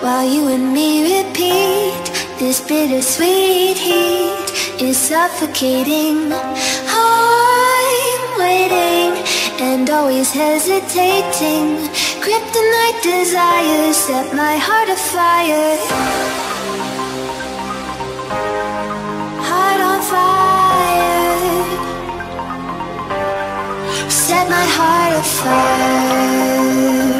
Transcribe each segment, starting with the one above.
while you and me repeat. This bittersweet heat is suffocating. I'm waiting and always hesitating. Kryptonite desires set my heart afire. Heart on fire. Set my heart afire.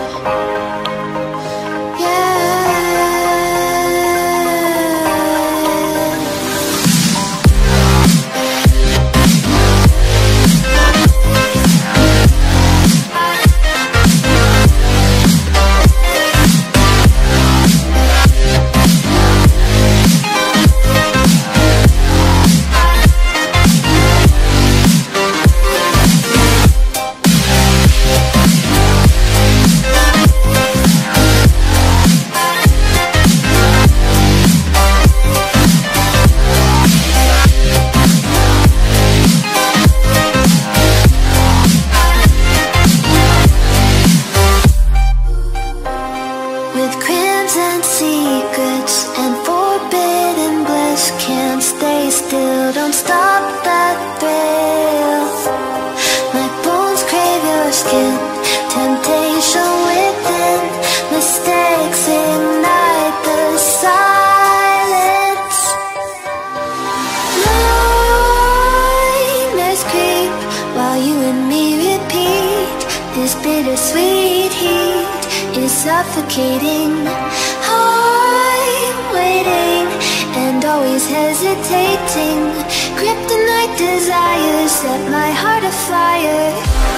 Don't stop that thrill. My bones crave your skin. Temptation within. Mistakes ignite the silence. Nightmares creep while you and me repeat. This bittersweet heat is suffocating. I'm waiting and always hesitating. Kryptonite desires set my heart afire.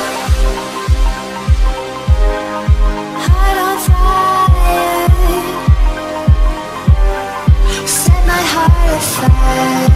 Heart on fire. Set my heart afire.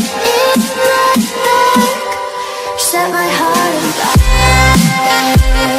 Set my heart on fire.